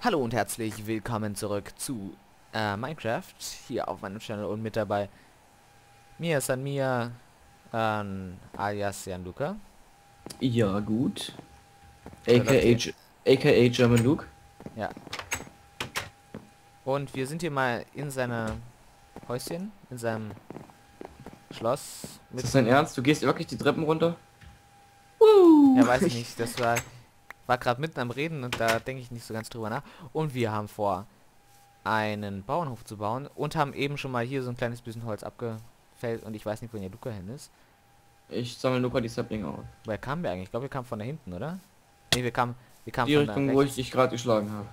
Hallo und herzlich willkommen zurück zu Minecraft hier auf meinem Channel und mit dabei mir San Mia alias Gianluca. Ja, gut. So läuft AKA, hier. AKA German Luke. Ja. Und wir sind hier mal in seinem Häuschen, in seinem Schloss Ist das dein mitten. Ernst? Du gehst wirklich die Treppen runter? Ja, Uh, weiß ich nicht. Das war gerade mitten am Reden und da denke ich nicht so ganz drüber nach. Und wir haben vor, einen Bauernhof zu bauen und haben eben schon mal hier so ein kleines bisschen Holz abgefällt und ich weiß nicht, wo der Luca hin ist. Ich sammle Luca die Saplinge auf. Woher kamen wir eigentlich? Ich glaube, wir kamen von da hinten, oder? Ne, wir kamen Die von da Richtung, wo ich rechts. dich gerade geschlagen habe.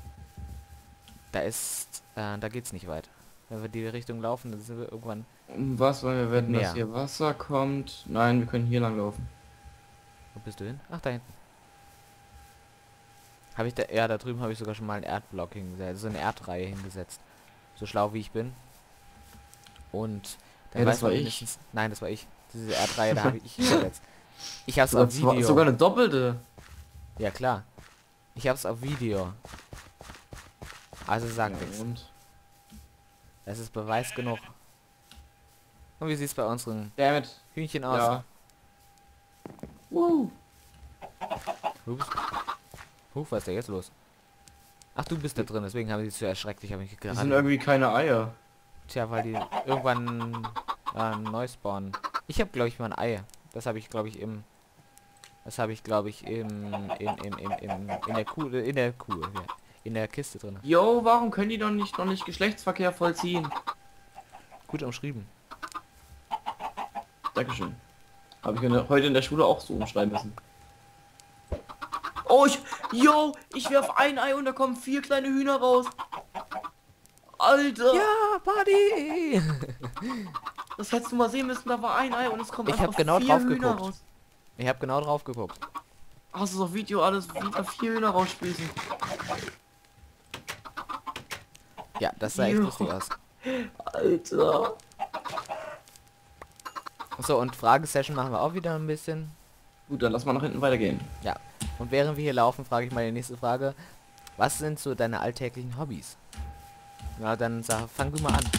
Da geht's nicht weit. Wenn wir die Richtung laufen, dann sind wir irgendwann Um was wollen wir im wetten, dass Meer. hier Wasser kommt? Nein, wir können hier lang laufen. Wo bist du hin? Ach, da hinten. Habe ich da, ja, da drüben habe ich sogar schon mal einen Erdblock hingesetzt, so eine Erdreihe hingesetzt. So schlau wie ich bin. Und dann Hey, das weiß war man ich. mindestens, nein, das war ich. Diese Erdreihe, da habe ich hingesetzt. Ich hab's Sogar, auf Video. sogar eine doppelte. Ja, klar. Ich hab's auf Video. Also Ja, sagt nichts. und? Das ist Beweis genug. Und wie sieht's bei unseren Damit. Hühnchen aus? Ja. Uh. Ups. Was ist da jetzt los? Ach, du bist da drin, deswegen haben sie zu erschreckt. Ich habe mich Das sind gerade... irgendwie keine Eier. Tja, weil die irgendwann neu spawnen. Ich habe, glaube ich, mal ein Ei. Das habe ich, glaube ich, im... Das habe ich, glaube ich, in der Kuh, ja. In der Kiste drin. Yo, warum können die noch nicht Geschlechtsverkehr vollziehen? Gut umschrieben. Dankeschön. Habe ich heute in der Schule auch so umschreiben müssen. Oh, ich werf ein Ei und da kommen 4 kleine Hühner raus. Alter, Ja, Buddy! das hättest du mal sehen müssen, da war ein Ei und es kommen Ich habe einfach genau 4 drauf Hühner geguckt. raus. Ich habe genau drauf geguckt. Hast du auf Video alles wieder 4 Hühner raussprießen? Ja, das sah echt Jo. lustig aus. Alter. So, und Fragesession machen wir auch wieder ein bisschen. Gut, dann lass mal nach hinten weitergehen. Ja. Und während wir hier laufen, frage ich mal die nächste Frage. Was sind so deine alltäglichen Hobbys? Na, dann fang du mal an.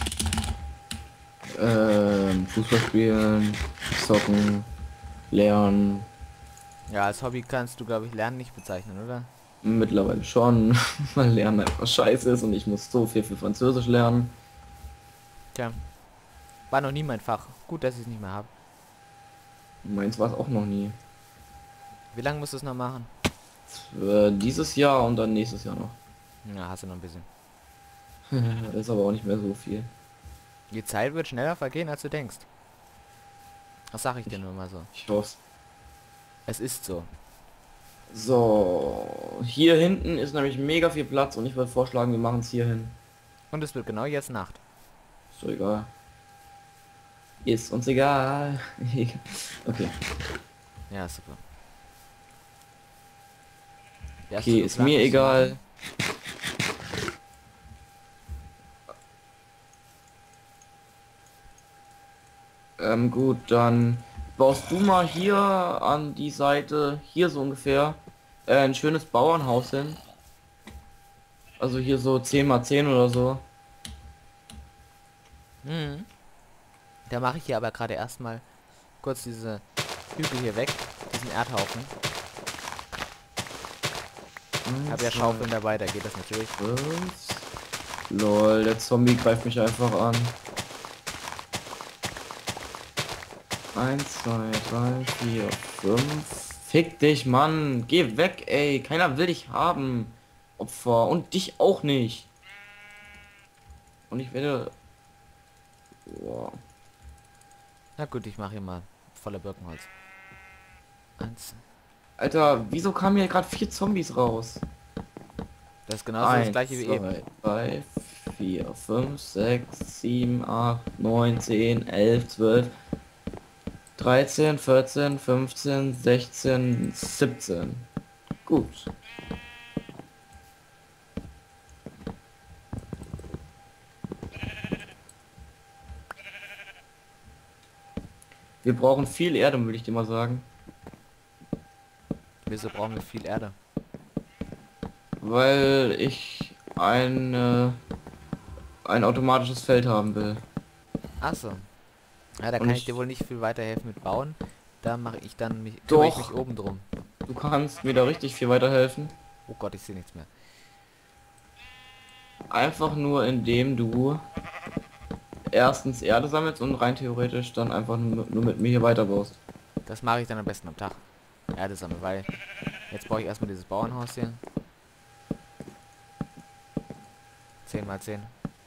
Fußball spielen, zocken, lernen. Ja, als Hobby kannst du, glaube ich, Lernen nicht bezeichnen, oder? Mittlerweile schon, weil Lernen einfach scheiße ist und ich muss so viel für Französisch lernen. Tja. War noch nie mein Fach. Gut, dass ich es nicht mehr habe. Meins war es auch noch nie. Wie lange musst du es noch machen? Dieses Jahr und dann nächstes Jahr noch. Ja, hast du noch ein bisschen. Ist aber auch nicht mehr so viel. Die Zeit wird schneller vergehen, als du denkst. Das sag ich dir nur mal so. Ich hoffe. Es ist so. So, hier hinten ist nämlich mega viel Platz und ich würde vorschlagen, wir machen es hier hin. Und es wird genau jetzt Nacht. Ist so egal. Ist uns egal. Okay. Ja, super. Ja, hast Okay, du ist geplant, mir was zu egal. machen? Gut, dann baust du mal hier an die Seite, hier so ungefähr, ein schönes Bauernhaus hin. Also hier so 10 mal 10 oder so. Mhm. Da mache ich hier aber gerade erstmal kurz diese Hügel hier weg, diesen Erdhaufen. Habe ja Schaufeln dabei, da geht das natürlich. Was? Lol, der Zombie greift mich einfach an. 1, 2, 3, 4, 5. Fick dich, Mann. Geh weg, ey. Keiner will dich haben. Opfer. Und dich auch nicht. Und ich werde... Boah. Na gut, ich mache hier mal voller Birkenholz. Eins. Alter, wieso kamen hier gerade 4 Zombies raus? Das ist genauso das gleiche wie eben. 2, 3, 4, 5, 6, 7, 8, 9, 10, 11, 12, 13, 14, 15, 16, 17. Gut. Wir brauchen viel Erde, würde ich dir mal sagen. Wieso brauchen wir viel Erde? weil ich ein automatisches Feld haben will. Achso. Ja, da Und kann ich dir wohl nicht viel weiterhelfen mit bauen. Da mache ich dann kümmere ich mich Doch, oben drum. du kannst mir da richtig viel weiterhelfen. Oh Gott, ich sehe nichts mehr. Einfach nur indem du erstens Erde sammelst und rein theoretisch dann einfach nur mit mir hier weiterbaust. Das mache ich dann am besten am Tag. Erde sammeln, weil jetzt baue ich erstmal dieses Bauernhaus hier. 10 mal 10.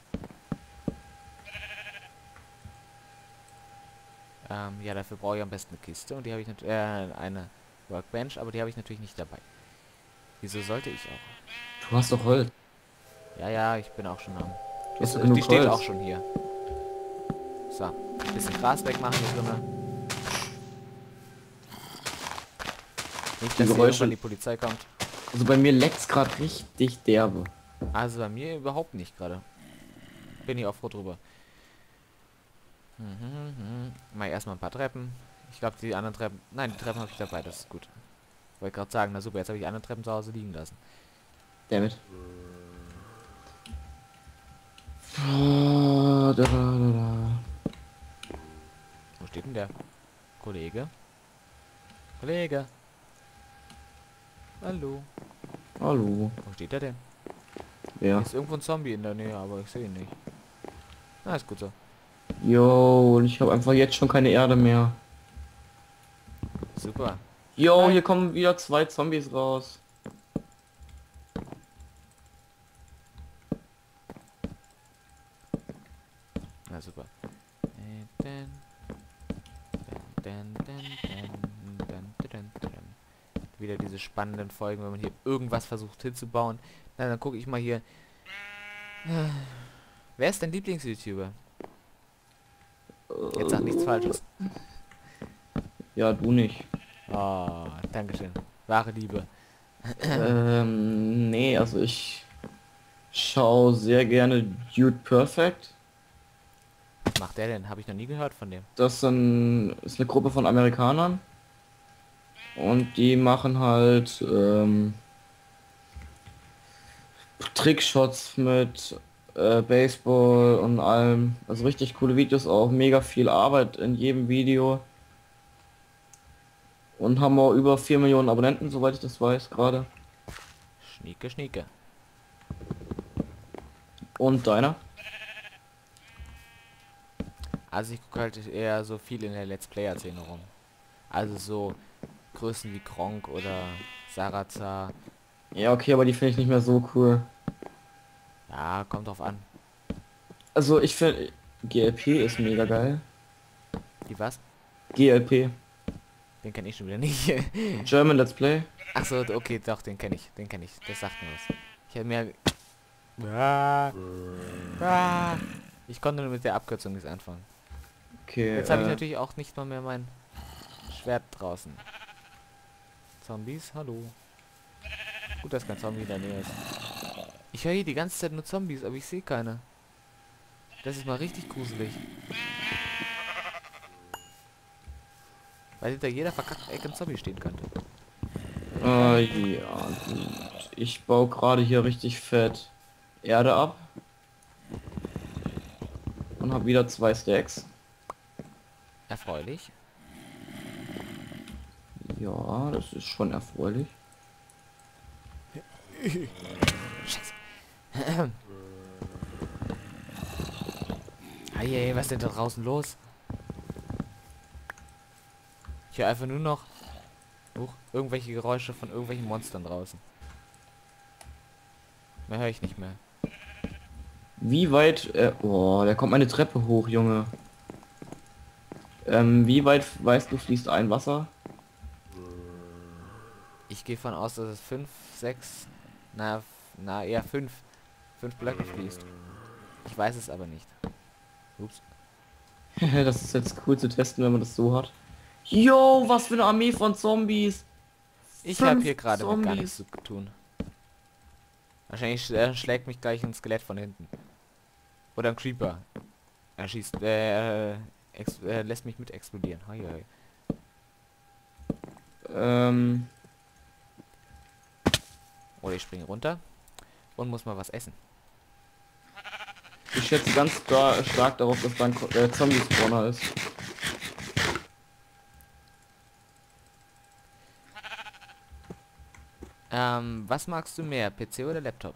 Ja, dafür brauche ich am besten eine Kiste und die habe ich natürlich, eine Workbench, aber die habe ich natürlich nicht dabei. Wieso sollte ich auch? Du hast doch Holz. Ja, ja, ich bin auch schon am. Du hast doch Die genug steht Holz. auch schon hier. So, bisschen Gras wegmachen hier drinnen. Nicht, Die dass hier Geräusche. irgendwann die Polizei kommt. Also bei mir leckt's gerade richtig derbe. Also bei mir überhaupt nicht gerade. Bin ich auch froh drüber. Mal erstmal ein paar Treppen. Ich glaube die anderen Treppen. Nein, die Treppen habe ich dabei, das ist gut. Wollte gerade sagen, na super, jetzt habe ich andere Treppen zu Hause liegen lassen. Damit. Da. Wo steht denn der Kollege? Kollege. Hallo. Hallo. Wo steht er denn? Ja. Hier ist irgendwo ein Zombie in der Nähe, aber ich sehe ihn nicht. Na, ist gut so. Jo, und ich habe einfach jetzt schon keine Erde mehr. Super. Jo, Nein. hier kommen wieder 2 Zombies raus. Na super. Wieder diese spannenden Folgen, wenn man hier irgendwas versucht hinzubauen. Na, dann gucke ich mal hier. Wer ist dein Lieblings-YouTuber? Jetzt sag nichts Falsches. Ja, du nicht. Oh, Dankeschön. Wahre Liebe. Nee, also ich schaue sehr gerne Dude Perfect. Was macht der denn? Habe ich noch nie gehört von dem. Das ist eine Gruppe von Amerikanern. Und die machen halt Trickshots mit Baseball und allem. Also richtig coole Videos, auch mega viel Arbeit in jedem Video. Und haben auch über 4 Millionen Abonnenten, soweit ich das weiß, gerade. Schnieke, schnieke. Und deiner? Also ich gucke halt eher so viel in der Let's Player-Szene rum. Also so Größen wie Gronk oder Sarazar. Ja, okay, aber die finde ich nicht mehr so cool. Ja, kommt drauf an. Also ich finde GLP ist mega geil. Die was? GLP. Den kenne ich schon wieder nicht. German Let's Play. Ach so, okay, doch, den kenne ich. Den kenne ich. Das sagt mir was. Ich habe mir... Ich konnte nur mit der Abkürzung nichts anfangen. Okay. Jetzt habe ich natürlich auch nicht mal mehr mein Schwert draußen. Zombies, hallo. Gut, dass kein Zombie in der Nähe ist. Ich höre hier die ganze Zeit nur Zombies, aber ich sehe keine. Das ist mal richtig gruselig. Weil hinter jeder verkackten Ecke ein Zombie stehen könnte. Ja, gut. Ich baue gerade hier richtig fett Erde ab. Und habe wieder 2 Stacks. Erfreulich. Ja, das ist schon erfreulich. Scheiße. Hey, was ist denn da draußen los? Ich höre einfach nur noch irgendwelche Geräusche von irgendwelchen Monstern draußen. Mehr höre ich nicht mehr. Wie weit... oh, da kommt meine Treppe hoch, Junge. Wie weit weißt du, fließt ein Wasser? Ich gehe von aus, dass es 5, 6, na eher 5 Blöcke fließt. Ich weiß es aber nicht. Ups. Das ist jetzt cool zu testen, wenn man das so hat. Yo, was für eine Armee von Zombies! Ich habe 5 hier gerade mit gar Zombies. nichts zu tun. Wahrscheinlich schlägt mich gleich ein Skelett von hinten. Oder ein Creeper. Er schießt, lässt mich mit explodieren. Hoi, hoi. Oder ich springe runter. Und muss mal was essen. Ich schätze ganz stark darauf, dass da ein Zombie-Spawner ist. Was magst du mehr, PC oder Laptop?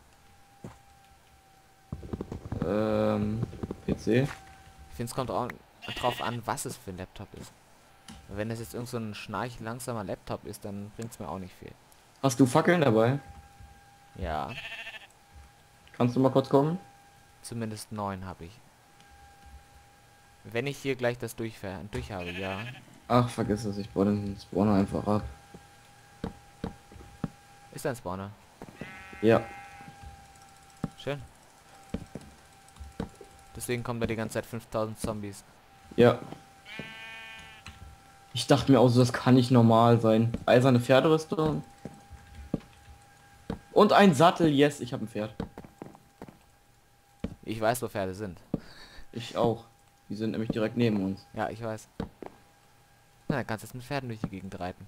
PC. Ich finde, es kommt auch drauf an, was es für ein Laptop ist. Wenn es jetzt irgend so ein schnarchlangsamer Laptop ist, dann bringt es mir auch nicht viel. Hast du Fackeln dabei? Ja, Kannst du mal kurz kommen? zumindest 9 habe ich. Wenn ich hier gleich das durch habe, ja. Ach, vergiss es, ich baue den Spawner einfach ab. Ist ein Spawner. Ja. Schön. Deswegen kommen da die ganze Zeit 5000 Zombies. Ja. Ich dachte mir auch so, das kann nicht normal sein. Eiserne Pferderüstung. Und ein Sattel, yes, ich habe ein Pferd. Ich weiß, wo Pferde sind. Ich auch. Die sind nämlich direkt neben uns. Ja, ich weiß. Na, dann kannst du jetzt mit Pferden durch die Gegend reiten.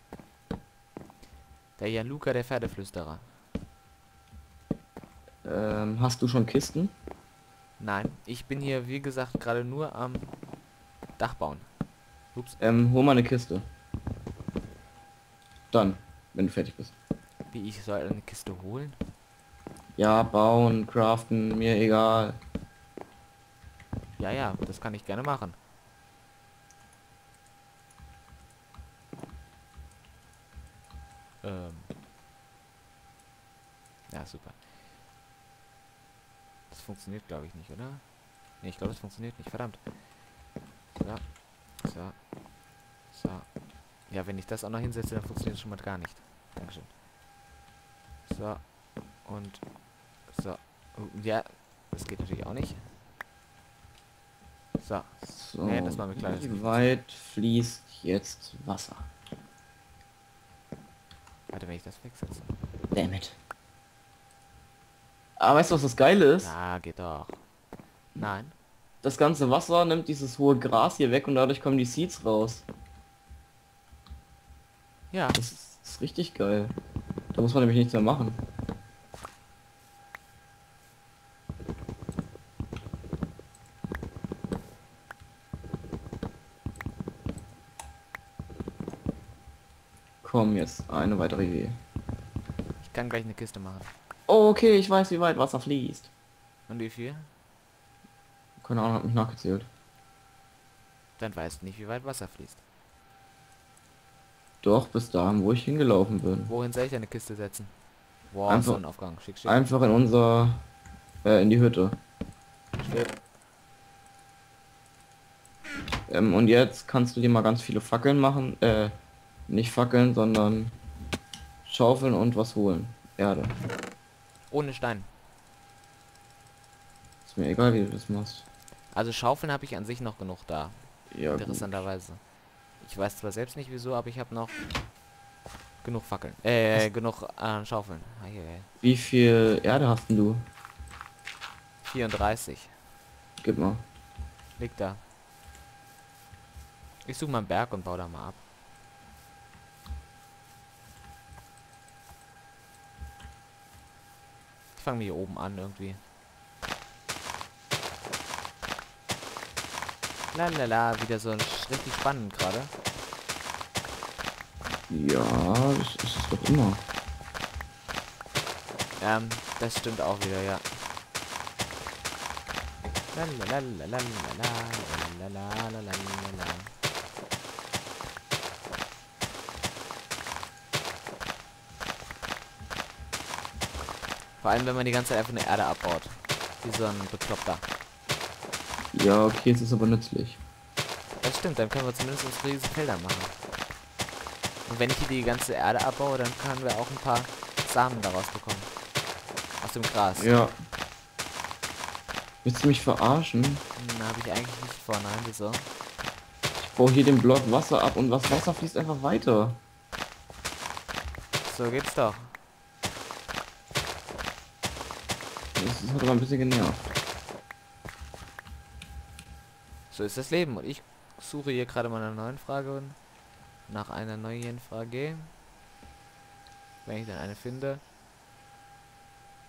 Der Jaluka, der Pferdeflüsterer. Hast du schon Kisten? Nein, ich bin hier, wie gesagt, gerade nur am Dach bauen. Ups, Hol mal eine Kiste. Dann, wenn du fertig bist. wie ich soll eine Kiste holen? Ja, bauen, craften, mir egal. Ja, ja, das kann ich gerne machen. Ja, super. Das funktioniert, glaube ich, nicht, oder? Ne, ich glaube, das funktioniert nicht. Verdammt. So. So. So. Ja, wenn ich das auch noch hinsetze, dann funktioniert es schon mal gar nicht. Dankeschön. So. Und so. Ja, das geht natürlich auch nicht. So. So, Nee, das war mir klar, dass wie nicht weit fließt jetzt Wasser? Warte, wenn ich das wegsetze. Damn it. Aber weißt du, was das Geile ist? Na, geht doch. Nein. Das ganze Wasser nimmt dieses hohe Gras hier weg und dadurch kommen die Seeds raus. Ja. Das ist richtig geil. Da muss man nämlich nichts mehr machen. Komm, jetzt eine weitere Idee. Ich kann gleich eine Kiste machen. Oh, okay, ich weiß, wie weit Wasser fließt. Und wie viel? Keine Ahnung, hab mich nachgezählt. Dann weißt du nicht, wie weit Wasser fließt. Doch, bis dahin, wo ich hingelaufen bin. Wohin soll ich eine Kiste setzen? Wow, Einfach- Sonnenaufgang. Schick, schick. Einfach in unser... in die Hütte. Steht. Und jetzt kannst du dir mal ganz viele Fackeln machen. Nicht Fackeln, sondern Schaufeln und was holen. Erde. Ohne Stein. Ist mir egal, wie du das machst. Also Schaufeln habe ich an sich noch genug da. Ja, gut. Interessanterweise. Ich weiß zwar selbst nicht wieso, aber ich habe noch genug Fackeln. Genug Schaufeln. Wie viel Erde hast denn du? 34. Gib mal. Liegt da. Ich suche mal einen Berg und baue da mal ab. Ich fange hier oben an irgendwie. Lalala, wieder so ein richtig spannend gerade. Ja, das ist es doch immer. Das stimmt auch wieder, ja. Vor allem, wenn man die ganze Zeit einfach eine Erde abbaut. Wie so ein Bekloppter. Ja, okay, es ist aber nützlich. Das stimmt, dann können wir zumindest uns riesige Felder machen. Und wenn ich hier die ganze Erde abbaue, dann können wir auch ein paar Samen daraus bekommen. Aus dem Gras. Ja. Willst du mich verarschen? Habe ich eigentlich nicht vor, nein, wieso? Ich baue hier den Block Wasser ab und das Wasser fließt einfach weiter. So geht's doch. Das hat aber ein bisschen genervt. So ist das Leben. Und ich suche hier gerade mal eine neue Frage. Nach einer neuen Frage. Wenn ich dann eine finde.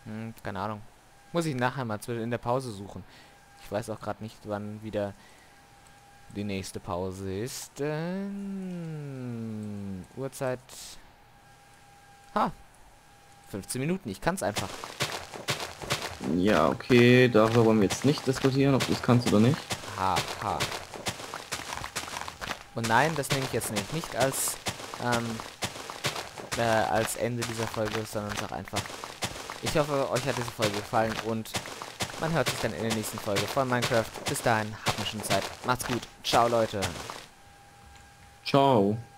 Keine Ahnung. Muss ich nachher mal in der Pause suchen. Ich weiß auch gerade nicht, wann wieder die nächste Pause ist. Uhrzeit. Ha. 15 Minuten. Ich kann es einfach. Ja, okay, darüber wollen wir jetzt nicht diskutieren, ob du es kannst oder nicht. Ha, ha. Und nein, das nehme ich jetzt nicht. Nicht als Ende dieser Folge, sondern es auch einfach. Ich hoffe, euch hat diese Folge gefallen und man hört sich dann in der nächsten Folge von Minecraft. Bis dahin, habt eine schöne Zeit. Macht's gut. Ciao, Leute. Ciao.